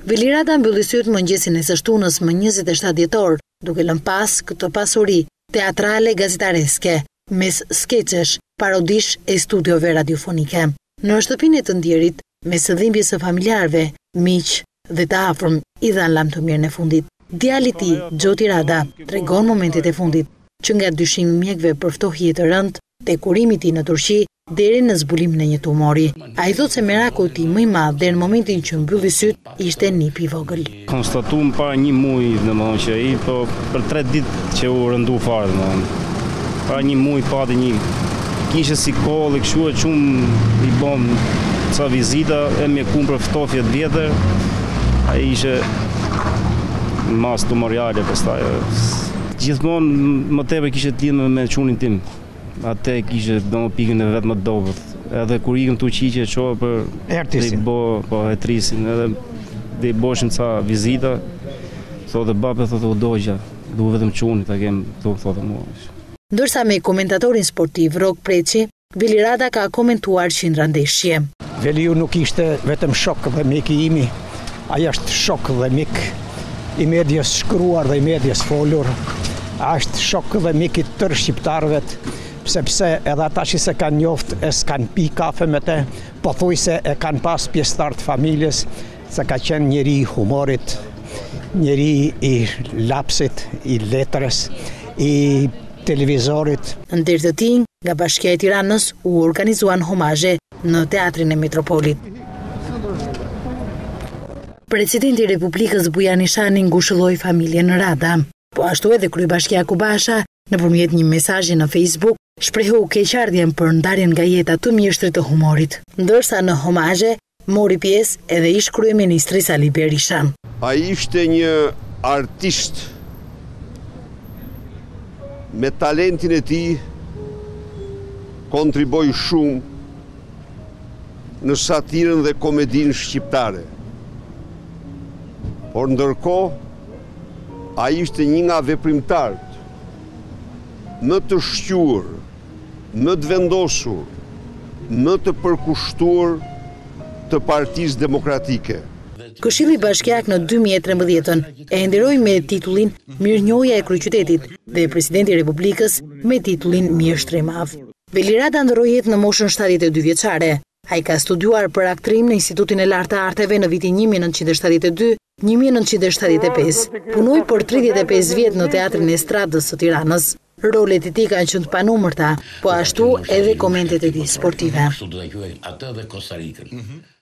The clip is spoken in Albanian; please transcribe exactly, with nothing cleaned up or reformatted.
Vili Rada mbylli syt mëngjesin e së shtunës më njëzet e shtatë dhjetor, duke lënë pas këtë pasuri teatrale gazetareske, mes skeçesh, parodish e studiove radiofonike. Në shtëpinë e të ndjerit, mes dhimbjes së familjarëve, miq dhe të afërm, i dhan lam të mirën e fundit. Djali i tij, Xhoti Rada, tregon momentet e fundit, që nga dyshimi i mjekëve për ftohje të rënd, te kurimi i tij në Turqi, deri në zbulimin e një tumori. Ai thotë se mirakulli i tij më i madh deri në momentin që mbylli syt ishte nipi i vogël. Konstatuam para një muaji, domethënë që ai po për tre ditë që u rëndu fare, domethënë. Para një muaji pati një kishte si kollë kështu e çum i bën ca vizita e mjekun për ftofje të vjetër. Ai ishte mas tumoriale pastaj. Gjithmonë më tepër kishte të lidhur me çunin tim. Atë kishte domo pikën e vet më dobët. Edhe kur ikëm tu qiqe çoa për artistin. Bo, po etrisin, edhe dhe i boshin ca vizita. Thotë babe thotë u dogja, du vetëm çuni ta kem, thotë mua. Ndërsa me komentatorin sportiv Rok Preçi, Vili Rada ka komentuar qindra ndeshje. Veliu nuk ishte vetëm shok dhe mik i imi, ai është shok dhe mik i medias shkruar dhe i medias folur. Ai është shok dhe mik i tërë shqiptarëve, sepse edhe ata që se kanë njoft e s'kan pi kafe me te, pothuajse e kanë pas pjesëtar të familjes, se ka qenë njeri i humorit, njeri i lapsit, i letrës, i televizorit. Ndër të tij, nga Bashkia e Tiranës u organizuan homazhe në Teatrin e Metropolit. Presidenti i Republikës Bujan Ishani ngushëlloi familjen Rada, po ashtu edhe kryebashkia Kubasha, nëpërmjet një mesazhi në Facebook, shprehu keqardhjen për ndarjen nga jeta të mjeshtrit të humorit, ndërsa në homazhe mori pjesë edhe ish kryeministri Sali Berisha. Ai ishte një artist me talentin e tij, kontriboi shumë në satirën dhe komedinë shqiptare. Por ndërkohë ai ishte një nga veprimtarët më të shquar, më të vendosur, më të përkushtuar të Partisë Demokratike. Këshilli Bashkiak në dy mijë e trembëdhjetë e nderoi me titullin Mirënjohja e Kryeqytetit dhe Presidenti i Republikës me titullin Mjeshtri i Madh. Vili Rada ndroi jetë në moshën shtatëdhjetë e dy vjeçare. Ai ka studiuar për aktrim në Institutin e Lartë të Arteve në vitin një mijë nëntëqind e shtatëdhjetë e dy - një mijë nëntëqind e shtatëdhjetë e pesë. Punoi për tridhjetë e pesë vjet në Teatrin e Estradës së Tiranës. Rolet e tij kanë qenë të panumërta, po ashtu edhe komentet e tij sportive.